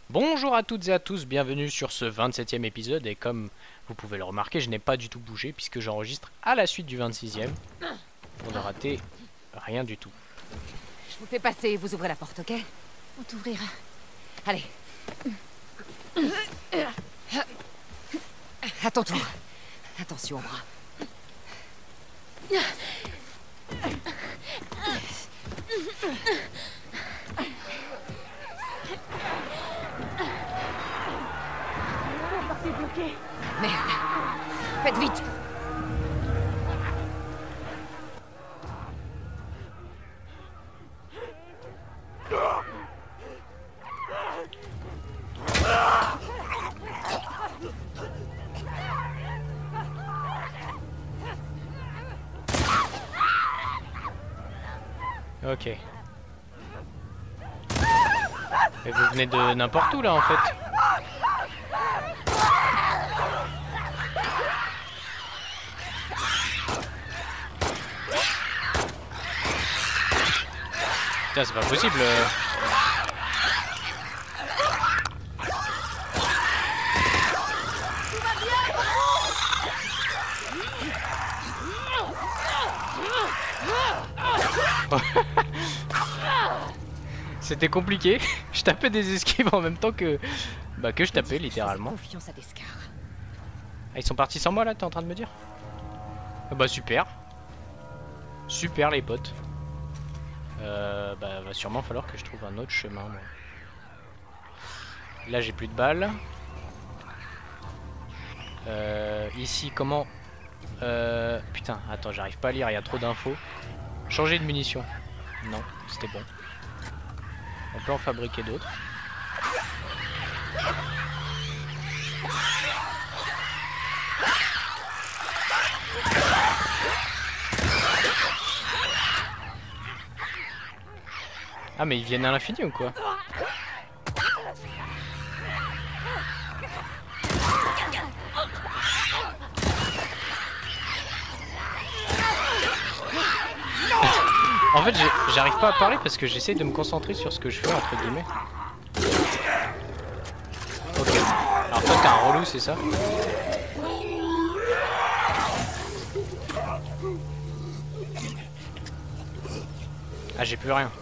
Bonjour à toutes et à tous, bienvenue sur ce 27e épisode et comme vous pouvez le remarquer, je n'ai pas du tout bougé puisque j'enregistre à la suite du 26e pour ne rater rien du tout. Je vous fais passer et vous ouvrez la porte, ok? On t'ouvrira. Allez. À ton tour. Attention au bras. Merde. Faites vite. Ok. Et vous venez de n'importe où là en fait. Putain, c'est pas possible. C'était compliqué. Je tapais des esquives en même temps que je tapais littéralement. Confiance à Descar. Ah, ils sont partis sans moi là, t'es en train de me dire? Ah bah super. Super les potes. Va sûrement falloir que je trouve un autre chemin. Moi. Là j'ai plus de balles. Ici comment... putain, attends, j'arrive pas à lire, il y a trop d'infos. Changer de munitions. Non, c'était bon. On peut en fabriquer d'autres. Ah mais ils viennent à l'infini ou quoi? En fait j'arrive pas à parler parce que j'essaie de me concentrer sur ce que je fais entre guillemets. Ok. Alors toi t'es un relou c'est ça? Ah j'ai plus rien.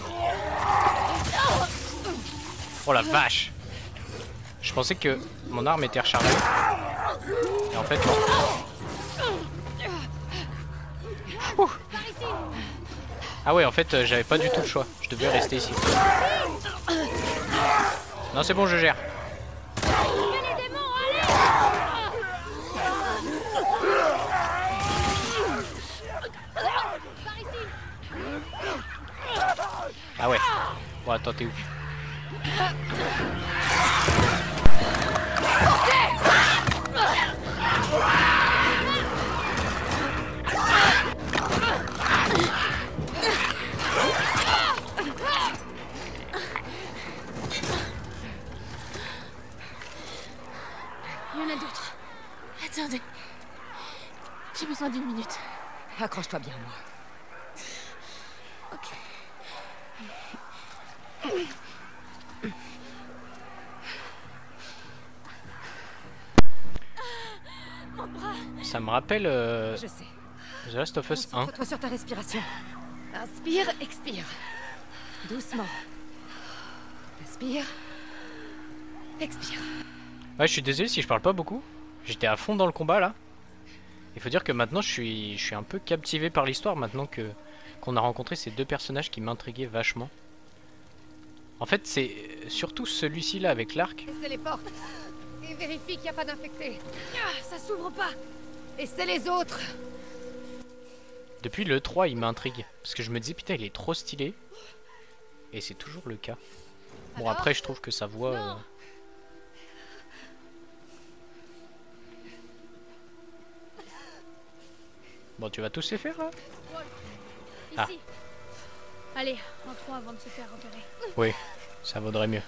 Oh la vache. Je pensais que mon arme était rechargée. Et en fait non. Ouh. Ah ouais en fait j'avais pas du tout le choix. Je devais rester ici. Non c'est bon je gère. Ah ouais. Bon attends t'es où? Il y en a d'autres. Attendez. J'ai besoin d'une minute. Accroche-toi bien, moi. Ok. Mon bras. Ça me rappelle Je sais. The Last of Us 1. Concentre-toi sur ta respiration. Inspire, expire. Doucement. Inspire. Expire. Ouais, je suis désolé si je parle pas beaucoup. J'étais à fond dans le combat là. Il faut dire que maintenant je suis un peu captivé par l'histoire maintenant que qu'on a rencontré ces deux personnages qui m'intriguaient vachement. En fait, c'est surtout celui-ci là avec l'arc. Laissez les portes. Et vérifie qu'il n'y a pas d'infectés. Ah, ça s'ouvre pas. Laissez les autres. Depuis le 3, il m'intrigue parce que je me disais putain, il est trop stylé. Et c'est toujours le cas. Bon, Alors après je trouve que sa voix Bon, tu vas tous les faire là? Ici. Ah. Allez, entrons avant de se faire repérer. Oui, ça vaudrait mieux.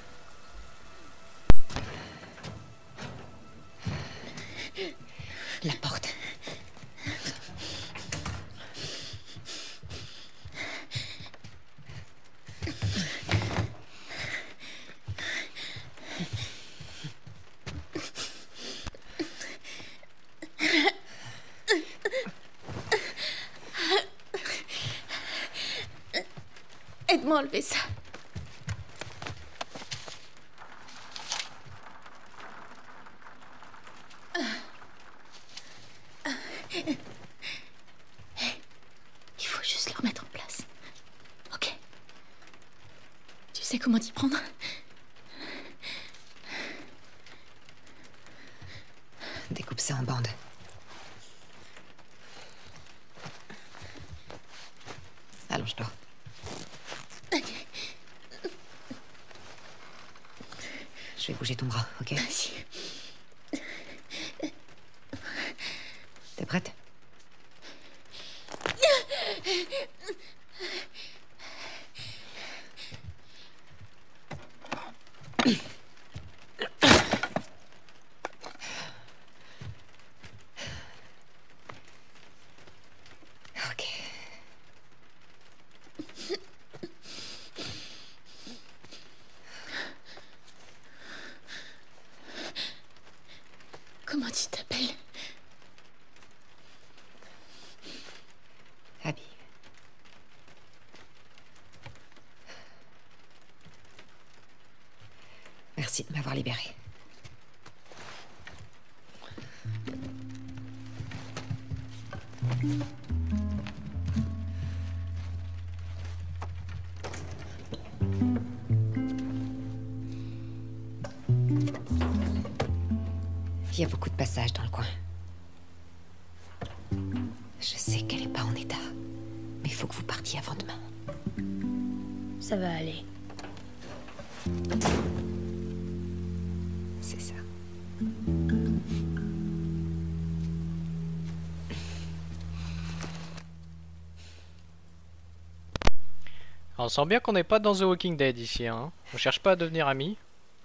La porte. Comment enlever ça? Il faut juste le remettre en place. Ok. Tu sais comment t'y prendre? Découpe ça en bandes. Allonge-toi. Je vais bouger ton bras, ok? Vas-y. T'es prête? Ok. Comment tu t'appelles? Abby. Merci de m'avoir libérée. Il y a beaucoup de passages dans le coin. Je sais qu'elle est pas en état. Mais il faut que vous partiez avant demain. Ça va aller. C'est ça. Alors, on sent bien qu'on n'est pas dans The Walking Dead ici, hein. On cherche pas à devenir amis.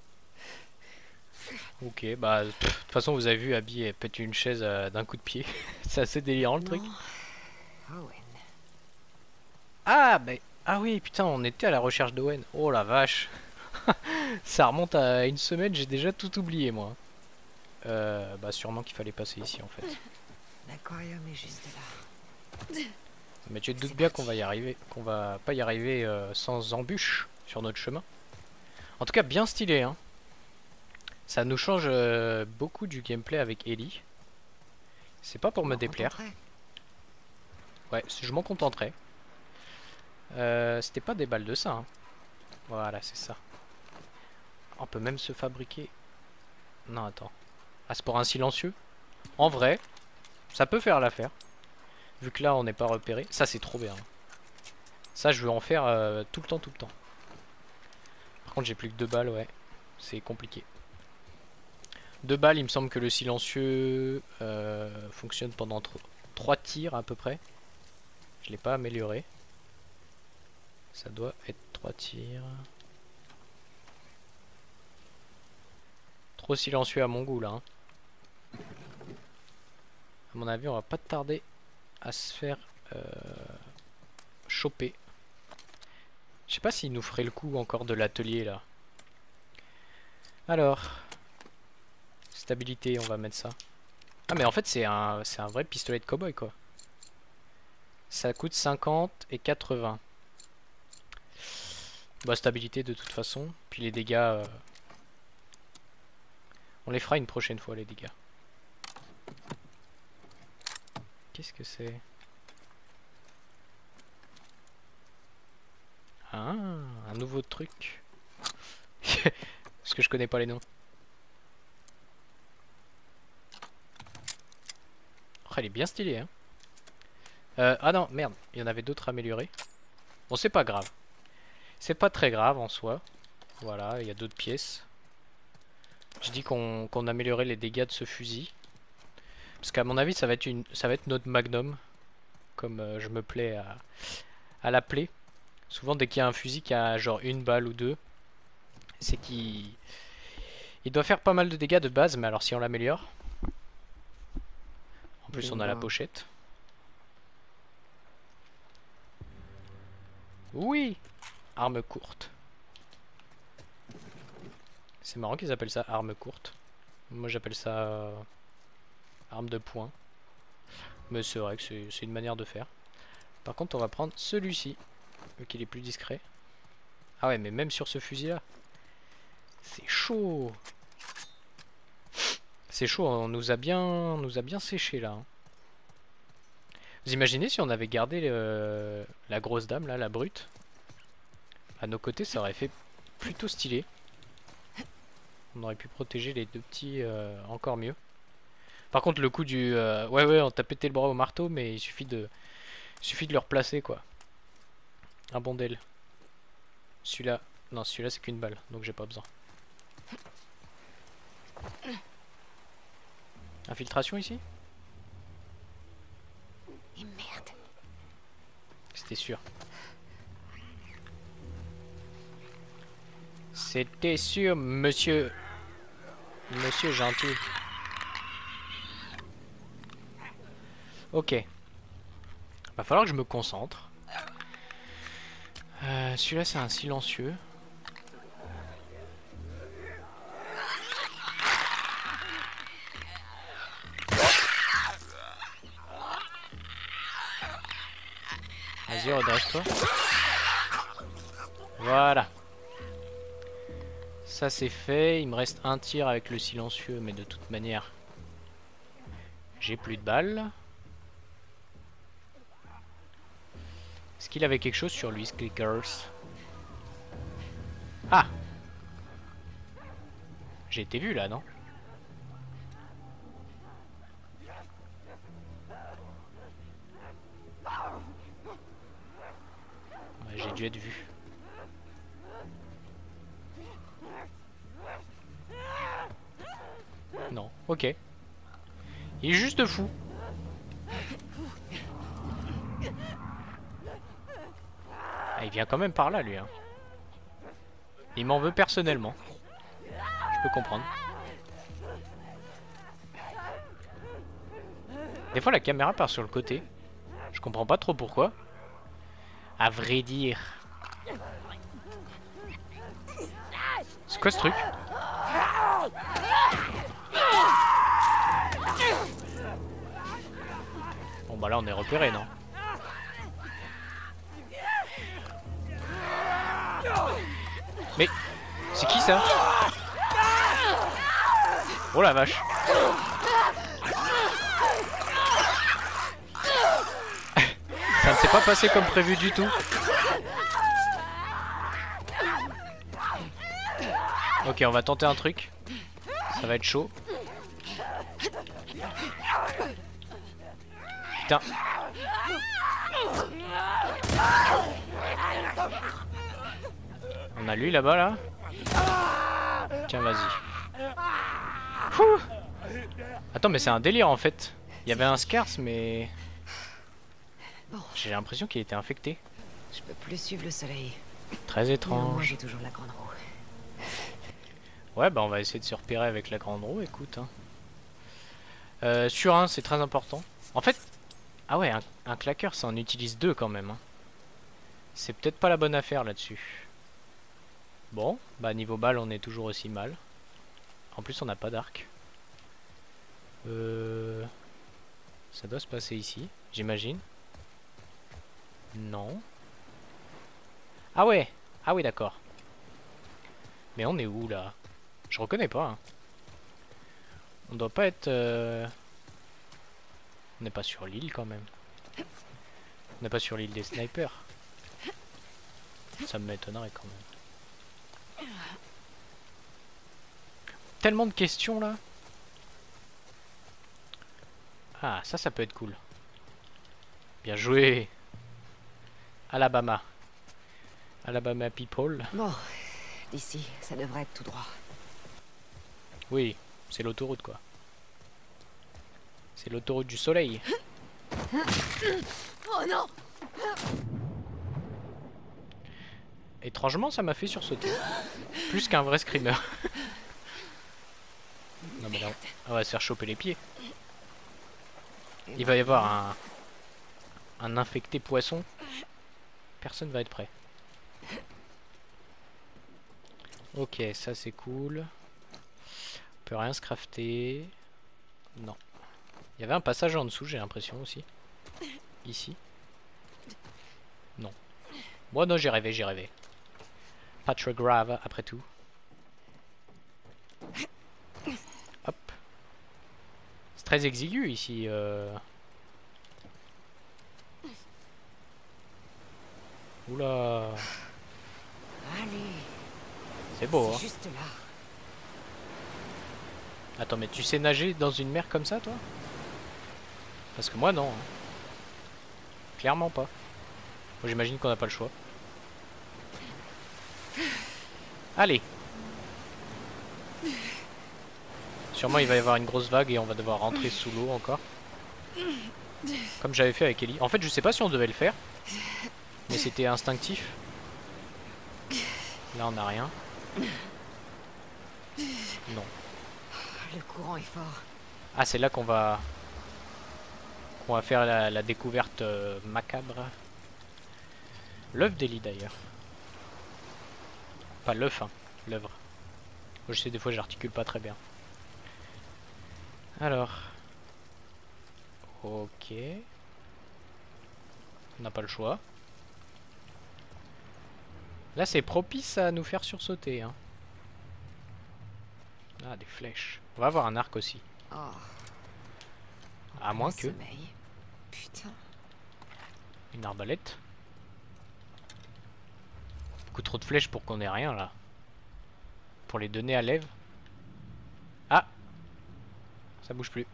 Ok, bah de toute façon vous avez vu Abby elle pète une chaise d'un coup de pied. C'est assez délirant le truc. Owen. Ah bah ah oui putain on était à la recherche d'Owen. Oh la vache. Ça remonte à une semaine, j'ai déjà tout oublié moi. Bah sûrement qu'il fallait passer ici en fait. L'aquarium est juste là. Mais tu te doutes bien qu'on va y arriver, qu'on va pas y arriver sans embûches sur notre chemin. En tout cas bien stylé hein. Ça nous change beaucoup du gameplay avec Ellie. C'est pas pour me déplaire. Ouais, je m'en contenterai. C'était pas des balles de ça. Hein. Voilà, c'est ça. On peut même se fabriquer... Non, attends. Ah, c'est pour un silencieux? En vrai, ça peut faire l'affaire. Vu que là, on n'est pas repéré. Ça, c'est trop bien. Ça, je veux en faire tout le temps, tout le temps. Par contre, j'ai plus que 2 balles, ouais. C'est compliqué. 2 balles, il me semble que le silencieux fonctionne pendant 3 tirs à peu près. Je l'ai pas amélioré. Ça doit être 3 tirs. Trop silencieux à mon goût là. Hein. À mon avis, on va pas tarder à se faire choper. Je sais pas s'il nous ferait le coup encore de l'atelier là. Alors, stabilité, on va mettre ça. Ah mais en fait c'est un vrai pistolet de cow-boy quoi. Ça coûte 50 et 80. Bah stabilité de toute façon. Puis les dégâts... on les fera une prochaine fois les dégâts. Qu'est-ce que c'est? Ah, un nouveau truc. Parce que je connais pas les noms. Oh, elle est bien stylée hein. Ah non, merde, il y en avait d'autres améliorés. Bon, c'est pas grave. C'est pas très grave en soi. Voilà, il y a d'autres pièces. Je dis qu'on améliorait les dégâts de ce fusil. Parce qu'à mon avis, ça va être notre magnum. Comme je me plais à l'appeler. Souvent, dès qu'il y a un fusil qui a genre une balle ou deux, c'est qu'il doit faire pas mal de dégâts de base. Mais alors, si on l'améliore. En plus, on a la pochette. Oui! Arme courte. C'est marrant qu'ils appellent ça arme courte. Moi j'appelle ça arme de poing. Mais c'est vrai que c'est une manière de faire. Par contre on va prendre celui-ci, vu qu'il est plus discret. Ah ouais, mais même sur ce fusil là. C'est chaud. C'est chaud, on nous a bien séché là. Hein. Vous imaginez si on avait gardé la grosse dame là, la brute. À nos côtés, ça aurait fait plutôt stylé. On aurait pu protéger les deux petits encore mieux. Par contre, le coup du... ouais, on t'a pété le bras au marteau, mais il suffit de le replacer, quoi. Un bon d'elle. Celui-là... Non, celui-là, c'est qu'une balle, donc j'ai pas besoin. Infiltration ici? Et merde. C'était sûr. C'était sûr, monsieur. Monsieur gentil. Ok. Va falloir que je me concentre. Celui-là, c'est un silencieux. Vas-y, redresse-toi. Voilà. Ça, c'est fait. Il me reste un tir avec le silencieux, mais de toute manière, j'ai plus de balles. Est-ce qu'il avait quelque chose sur lui, ce Clickers? Ah! J'ai été vu là, non? Ouais, j'ai dû être vu. Non, ok. Il est juste fou. Ah, il vient quand même par là, lui. Hein. Il m'en veut personnellement. Je peux comprendre. Des fois, la caméra part sur le côté. Je comprends pas trop pourquoi. À vrai dire. C'est quoi ce truc? Bon bah là on est repéré, non? Mais c'est qui ça? Oh la vache. Ça ne s'est pas passé comme prévu du tout. Ok, on va tenter un truc. Ça va être chaud. Putain. On a lui là-bas là. Tiens, vas-y. Attends, mais c'est un délire en fait. Il y avait un Scars, mais... J'ai l'impression qu'il était infecté. Je peux plus suivre le soleil. Très Moi, étrange. j'ai toujours la grande roue. Ouais, bah on va essayer de se repérer avec la grande roue, écoute. Hein. Sur un, c'est très important. En fait... Ah ouais, un claqueur, ça en utilise deux quand même. Hein. C'est peut-être pas la bonne affaire là-dessus. Bon, bah niveau balle, on est toujours aussi mal. En plus, on n'a pas d'arc. Ça doit se passer ici, j'imagine. Non. Ah ouais. Ah oui, d'accord. Mais on est où là? Je reconnais pas. Hein. On doit pas être... On n'est pas sur l'île quand même. On n'est pas sur l'île des snipers. Ça m'étonnerait quand même. Tellement de questions là. Ah, ça peut être cool. Bien joué. Alabama. Alabama people. Bon, d'ici, ça devrait être tout droit. Oui, c'est l'autoroute quoi. C'est l'autoroute du soleil. Oh non! Étrangement, ça m'a fait sursauter. Plus qu'un vrai screamer. Non mais là, on va se faire choper les pieds. Il va y avoir un infecté poisson. Personne va être prêt. Ok, ça c'est cool. On peut rien se crafter. Non. Il y avait un passage en dessous, j'ai l'impression aussi. Ici. Non. Bon, non, j'ai rêvé, j'ai rêvé. Pas très grave après tout. Hop. C'est très exigu ici. Oula. Allez, C'est beau, c'est hein. juste là. Attends, mais tu sais nager dans une mer comme ça, toi? Parce que moi, non. Hein. Clairement pas. Moi, j'imagine qu'on n'a pas le choix. Allez. Sûrement, il va y avoir une grosse vague et on va devoir rentrer sous l'eau encore. Comme j'avais fait avec Ellie. En fait, je sais pas si on devait le faire. Mais c'était instinctif. Là, on n'a rien. Non. Le courant est fort. Ah, c'est là qu'on va faire la découverte macabre. L'œuf d'Ellie d'ailleurs. Pas l'œuf, hein, l'œuvre. Je sais, des fois j'articule pas très bien. Alors. Ok. On n'a pas le choix. Là c'est propice à nous faire sursauter. Hein. Ah, des flèches. On va avoir un arc aussi. Oh. À moins que... Sommeil. Putain. Une arbalète. Beaucoup trop de flèches pour qu'on ait rien là. Pour les donner à l'Ève. Ah! Ça bouge plus.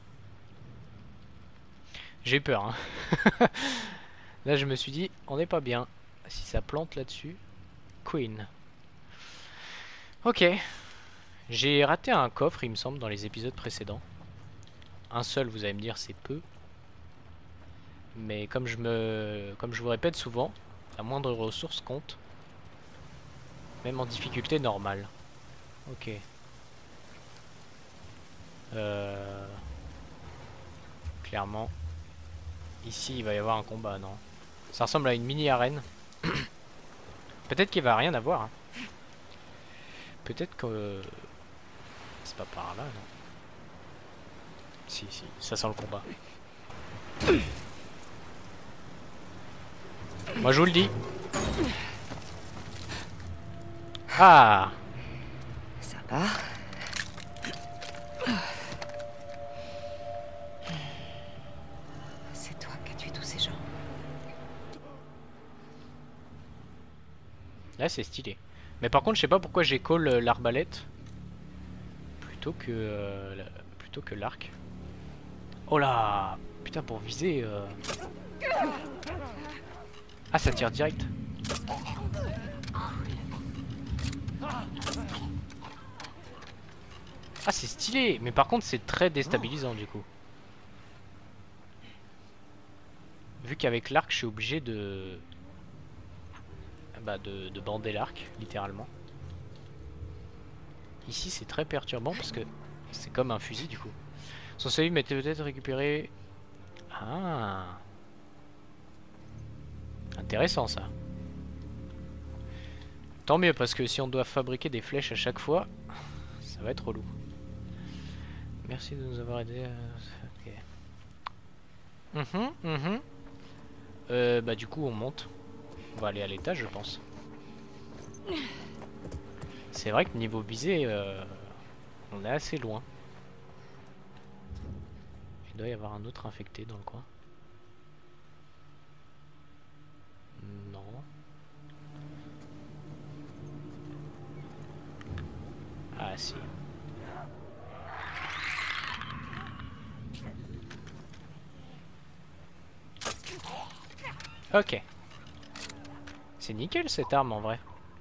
J'ai eu peur. Hein. Là je me suis dit, on n'est pas bien. Si ça plante là-dessus. Queen. Ok. J'ai raté un coffre, il me semble, dans les épisodes précédents. Un seul, vous allez me dire, c'est peu. Mais comme je vous répète souvent, la moindre ressource compte. Même en difficulté normale. Ok. Clairement. Ici, il va y avoir un combat, non? Ça ressemble à une mini-arène. Peut-être qu'il va rien avoir. Hein. Peut-être que... C'est pas par là, non? Si, si, ça sent le combat. Moi, je vous le dis. Ah! Ça va. C'est toi qui as tué tous ces gens. Là, c'est stylé. Mais par contre, je sais pas pourquoi j'ai call l'arbalète plutôt que l'arc. Oh là! Putain, pour viser... Ah, ça tire direct. Ah, c'est stylé! Mais par contre, c'est très déstabilisant du coup. Vu qu'avec l'arc, je suis obligé de... de bander l'arc, littéralement. Ici, c'est très perturbant parce que c'est comme un fusil du coup. Son salut m'était peut-être récupéré... Ah! Intéressant ça. Tant mieux parce que si on doit fabriquer des flèches à chaque fois, ça va être relou. Merci de nous avoir aidé. Ok. Bah du coup on monte. On va aller à l'étage je pense. C'est vrai que niveau visée, on est assez loin. Il doit y avoir un autre infecté dans le coin. Non. Ah si. Ok. C'est nickel cette arme en vrai.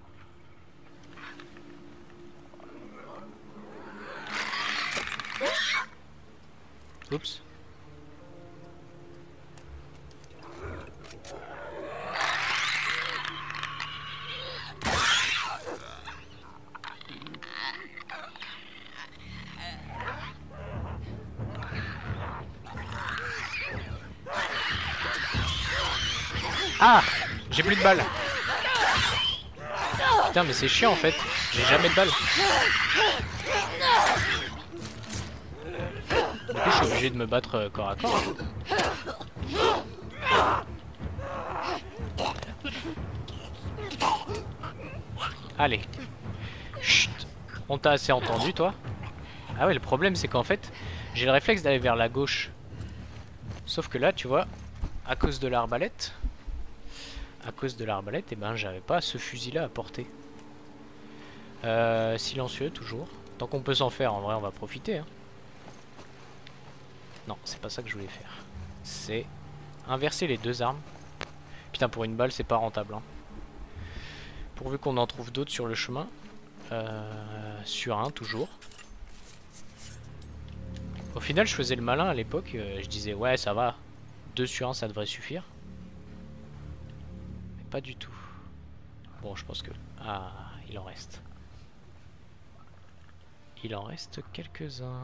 Oups. Ah! J'ai plus de balles. Putain mais c'est chiant en fait. J'ai jamais de balles. Du coup je suis obligé de me battre corps à corps. Allez. Chut. On t'a assez entendu, toi? Ah ouais, le problème, c'est qu'en fait, j'ai le réflexe d'aller vers la gauche. Sauf que là, tu vois, à cause de l'arbalète, et ben, j'avais pas ce fusil-là à portée. Silencieux, toujours. Tant qu'on peut s'en faire, en vrai, on va profiter. Hein. Non, c'est pas ça que je voulais faire. C'est inverser les deux armes. Putain, pour une balle, c'est pas rentable. Hein. Pourvu qu'on en trouve d'autres sur le chemin. Sur un, toujours. Au final, je faisais le malin à l'époque. Je disais, ouais, ça va. 2 sur 1, ça devrait suffire. Mais pas du tout. Bon, je pense que... Ah, il en reste. Il en reste quelques-uns.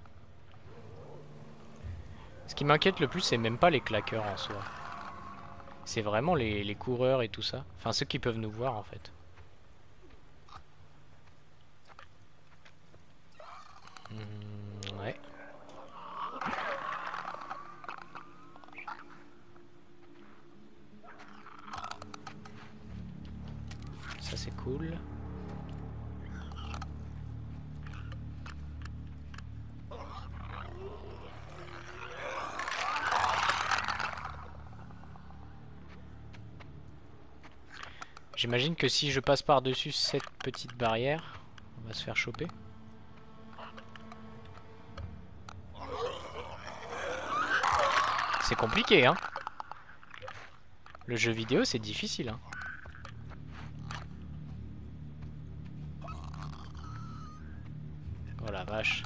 Ce qui m'inquiète le plus, c'est même pas les claqueurs en soi. C'est vraiment les coureurs et tout ça. Enfin, ceux qui peuvent nous voir en fait. Ouais. Ça c'est cool. J'imagine que si je passe par-dessus cette petite barrière, on va se faire choper. C'est compliqué, hein. Le jeu vidéo, c'est difficile, hein. Oh la vache.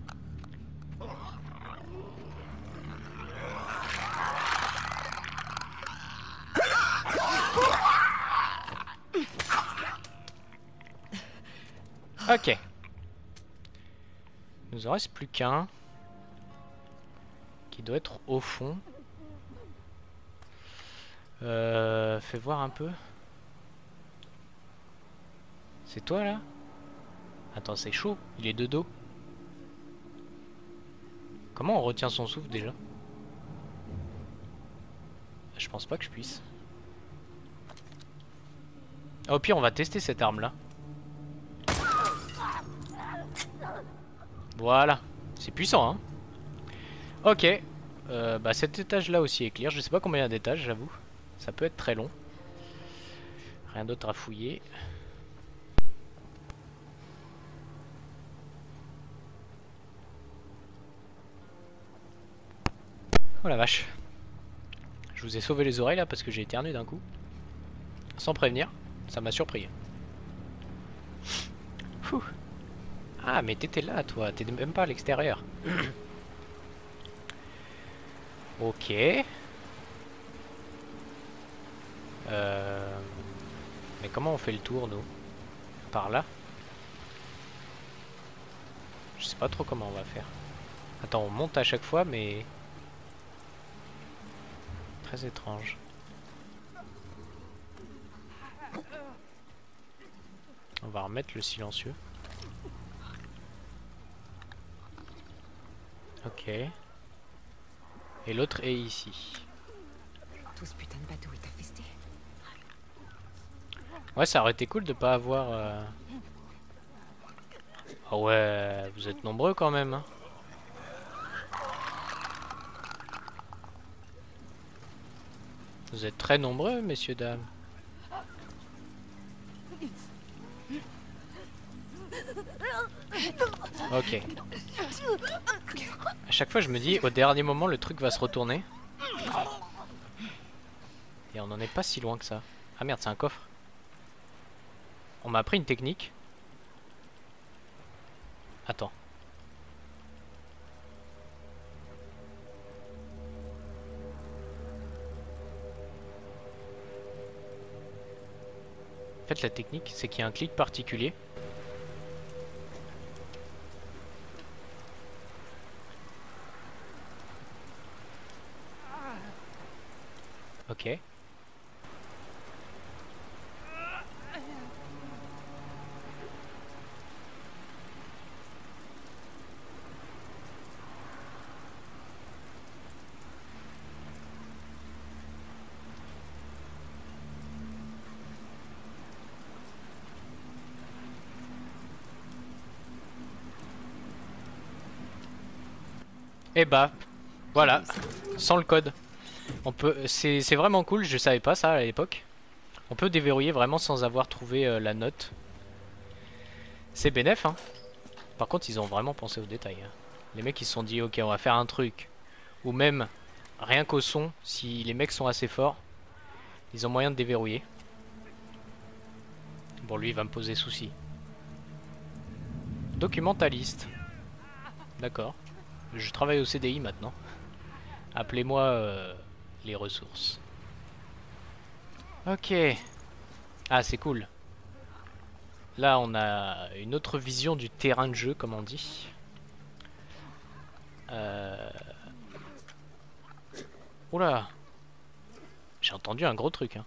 Ok. Il nous en reste plus qu'un. Qui doit être au fond. Fais voir un peu. C'est toi là? Attends, c'est chaud. Il est de dos. Comment on retient son souffle déjà? Je pense pas que je puisse. Au pire, on va tester cette arme là. Voilà. C'est puissant, hein. Ok. Bah cet étage là aussi est clear. Je sais pas combien il y a d'étages, j'avoue. Ça peut être très long. Rien d'autre à fouiller. Oh la vache. Je vous ai sauvé les oreilles là parce que j'ai éternué d'un coup. Sans prévenir. Ça m'a surpris. Fouh. Ah mais t'étais là toi. T'étais même pas à l'extérieur. Ok. Mais comment on fait le tour nous? Par là? Je sais pas trop comment on va faire. Attends, on monte à chaque fois mais... Très étrange. On va remettre le silencieux. Ok. Et l'autre est ici. Tout ce putain de bateau est infesté. Ouais, ça aurait été cool de pas avoir... Ah ouais, vous êtes nombreux quand même. Hein. Vous êtes très nombreux, messieurs, dames. Ok. À chaque fois, je me dis, au dernier moment, le truc va se retourner. Et on en est pas si loin que ça. Ah merde, c'est un coffre. On m'a appris une technique. Attends. En fait, la technique, c'est qu'il y a un clic particulier. Ok. Et bah, voilà, sans le code. On peut, c'est vraiment cool, je savais pas ça à l'époque. On peut déverrouiller vraiment sans avoir trouvé la note. C'est bénef, hein. Par contre, ils ont vraiment pensé aux détails, hein. Les mecs, ils se sont dit, ok, on va faire un truc. Ou même, rien qu'au son, si les mecs sont assez forts, ils ont moyen de déverrouiller. Bon, lui, il va me poser souci. Documentaliste. D'accord. Je travaille au CDI maintenant. Appelez-moi les ressources. Ok. Ah, c'est cool. Là, on a une autre vision du terrain de jeu, comme on dit. Oula. J'ai entendu un gros truc, hein.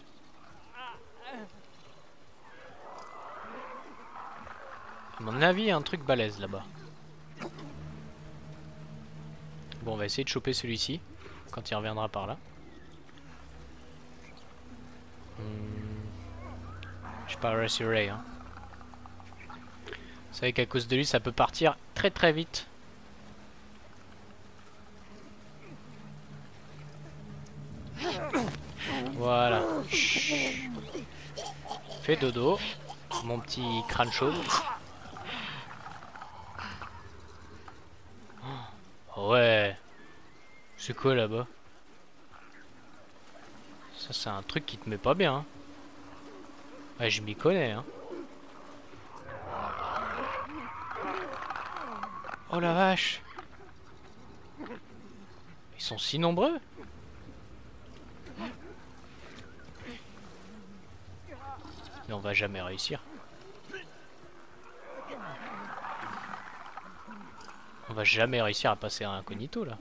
À mon avis, il y a un truc balèze là-bas. Bon, on va essayer de choper celui-ci quand il reviendra par là. Je suis pas rassuré, hein. Vous savez qu'à cause de lui, ça peut partir très très vite. Voilà. Chut. Fais dodo, mon petit crâne chauve. Oh, ouais. C'est quoi là-bas? Ça, c'est un truc qui te met pas bien, hein. Ouais, je m'y connais, hein. Oh la vache. Ils sont si nombreux. Mais on va jamais réussir. On va jamais réussir à passer à incognito là.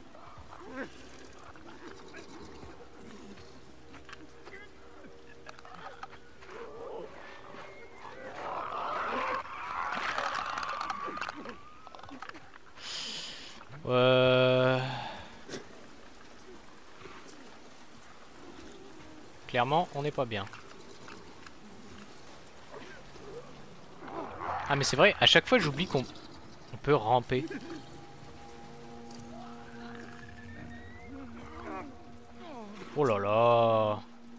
Clairement, on n'est pas bien. Ah mais c'est vrai, à chaque fois j'oublie qu'on peut ramper. Oh là là.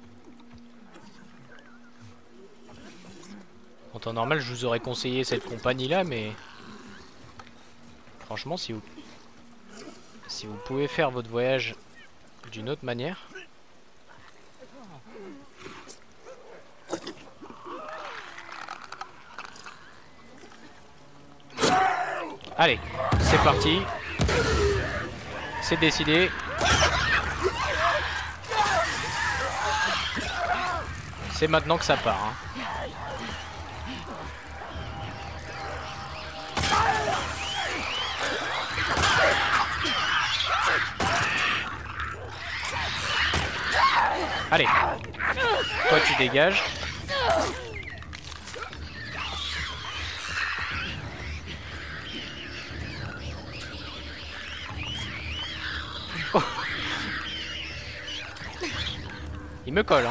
En temps normal, je vous aurais conseillé cette compagnie là, mais franchement, si vous pouvez faire votre voyage d'une autre manière. Allez, c'est parti. C'est décidé. C'est maintenant que ça part, hein. Allez, toi tu dégages. Oh. Il me colle, hein.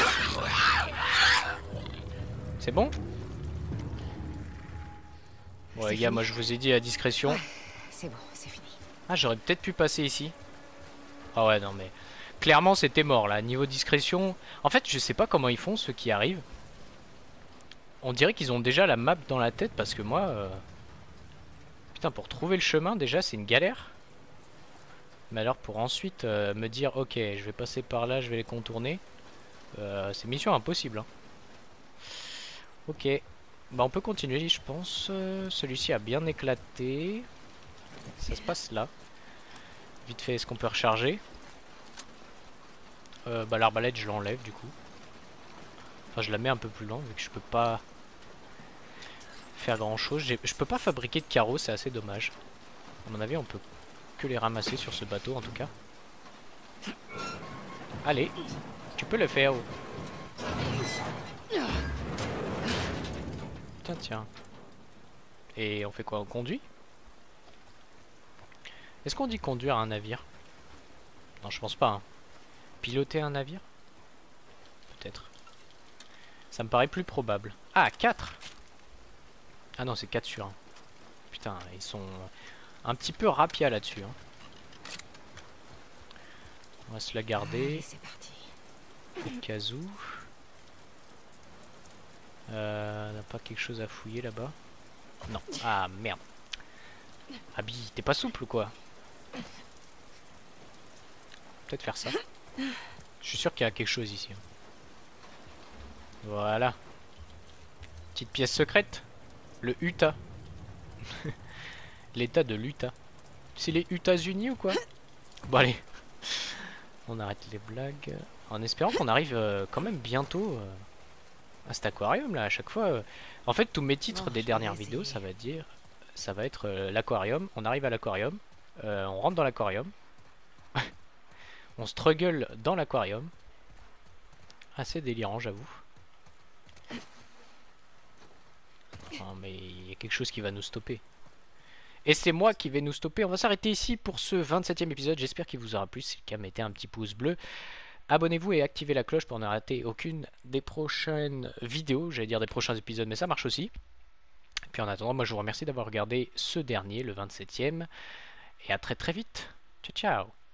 C'est bon? Bon les gars, moi je vous ai dit à discrétion. Ouais, c'est bon, c'est fini. Ah, j'aurais peut-être pu passer ici. Ah ouais, non mais... Clairement c'était mort là, niveau discrétion. En fait je sais pas comment ils font ceux qui arrivent. On dirait qu'ils ont déjà la map dans la tête parce que moi... Putain, pour trouver le chemin déjà c'est une galère. Mais alors pour ensuite me dire ok je vais passer par là, je vais les contourner. C'est mission impossible, hein. Ok. Bah on peut continuer je pense. Celui-ci a bien éclaté. Ça se passe là. Vite fait, est-ce qu'on peut recharger? Bah l'arbalète je l'enlève du coup. Enfin je la mets un peu plus loin vu que je peux pas faire grand chose. Je peux pas fabriquer de carreaux, c'est assez dommage. À mon avis on peut que les ramasser sur ce bateau en tout cas. Allez, tu peux le faire. Tiens tiens. Et on fait quoi? On conduit? Est-ce qu'on dit conduire un navire? Non je pense pas, hein. Piloter un navire? Peut-être. Ça me paraît plus probable. Ah, 4! Ah non, c'est 4 sur 1. Putain, ils sont... un petit peu rapia là-dessus. Hein. On va se la garder. C'est parti. Au cas où. On n'a pas quelque chose à fouiller là-bas? Non. Ah merde. Abby, t'es pas souple ou quoi? Peut-être faire ça. Je suis sûr qu'il y a quelque chose ici. Voilà. Petite pièce secrète. Le Utah. L'état de l'Utah. C'est les États-Unis ou quoi? Bon allez. On arrête les blagues. En espérant qu'on arrive quand même bientôt à cet aquarium là. À chaque fois. En fait, tous mes titres des dernières vidéos, ça va être l'aquarium. On arrive à l'aquarium. On rentre dans l'aquarium. On struggle dans l'aquarium. Assez délirant, j'avoue. Non, mais il y a quelque chose qui va nous stopper. Et c'est moi qui vais nous stopper. On va s'arrêter ici pour ce 27e épisode. J'espère qu'il vous aura plu. Si c'est le cas, mettez un petit pouce bleu. Abonnez-vous et activez la cloche pour ne rater aucune des prochaines vidéos. J'allais dire des prochains épisodes, mais ça marche aussi. Et puis en attendant, moi je vous remercie d'avoir regardé ce dernier, le 27e. Et à très très vite. Ciao ciao.